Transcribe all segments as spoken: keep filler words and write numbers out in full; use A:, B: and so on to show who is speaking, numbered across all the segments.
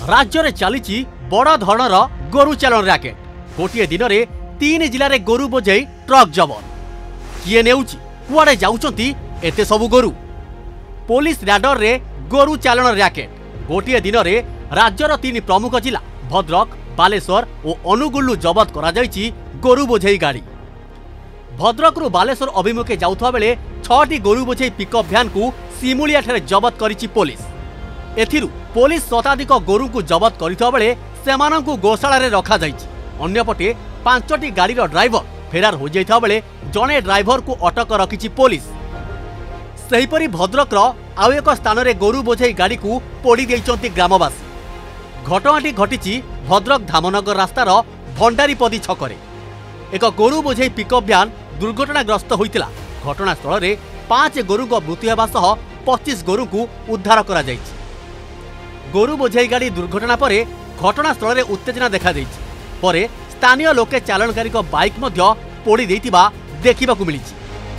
A: राज्य में चली बड़ धरणर गोरु चालाण रैकेट। गोटे दिन में तीन जिले में गोरु बोझे ट्रक जबत। किए नेउची कुआडे जाउचंती एते सबु गोरु। पुलिस राडर रे गोरु चालाण रैकेट। गोटे दिन में राज्यर तीन प्रमुख जिला भद्रक, बालेश्वर और अनुगुलु जबत करा जायछि गोरु बोझे गाड़ी। भद्रक रु बालेश्वर अभिमुखे जाउथवा बेले छटी गोरु बोझे पिकअप भ्यान को सिमुलिया ठारे जबत करिछि पुलिस। एथिरु पुलिस शताधिक गोरु को जबत करिथवा बेले सेमानंकु गोशाला रे रखा जायछि। अन्यपटे पांचटी गाड़ी ड्राइवर फेरार हो जाइथवा बेले जणे ड्राइवर को अटक रखिछि पुलिस। सेहिपरि भद्रक आउ एक स्थान रे गोरु बोझे गाड़ी को पोड़ी देइचंती ग्रामवासी। घटनाटी घटिछि भद्रक धामनगर रास्तार भंडारीपदी छकरे। एक गोरु बोझे पिकअप भ्यान दुर्घटनाग्रस्त होइतिला। घटनास्थल रे पांच गोरु को मृत्यु हेबा सह पच्चीस गोरु को उद्धार करा जायछि। गोरु बोझे गाड़ी दुर्घटना पर घटनास्थल रे उत्तेजना देखा देइछि। परे स्थानीय लोके चालनकारी को बाइक मध्य पोड़ी देइतिबा देखिबाकू मिलिछि।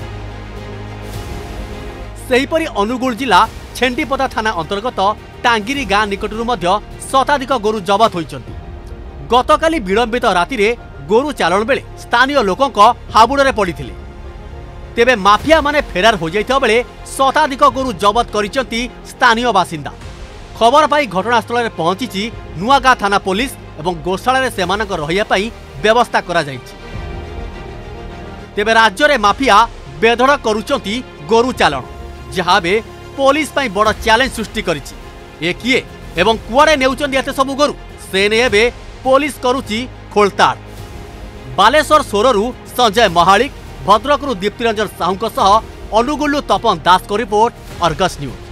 A: सेहिपरि अनुगुल जिला छेंडीपदा थाना अंतर्गत टांगिरी गाँ निकटरू मध्य शताधिक गोरु जबत होइचंती। गतकाली विलंबित राति रे गोरु चालाण बेले स्थानीय लोकंक हाबुड़े पड़िथिले। तेबे माफिया माने फेरार हो जाइथिबा बेले शताधिक गोरु जबत करिसंती स्थानीय बासिंदा। खबर पाई घटनास्थल रे पहुंची नुआगाँ थाना पुलिस एवं गोशाला रे सेमानक रहिया पाई व्यवस्था करा जाइछि। तेबे राज्य रे माफिया बेधड़ करुचंती गोरु चालाण, जहाँ बे पुलिस पाई बड़ चैलेंज सृष्टि करिछि। ए किए एवं कुआडे नेउचंती एते सबु गोरु से ने एबे पुलिस करुछि खोलताड़। बालेश्वर सोररू संजय महालिक, भद्रकरू दीप्तिरंजन साहू सह अनुगुलु तपन दास को रिपोर्ट, अर्गस न्यूज।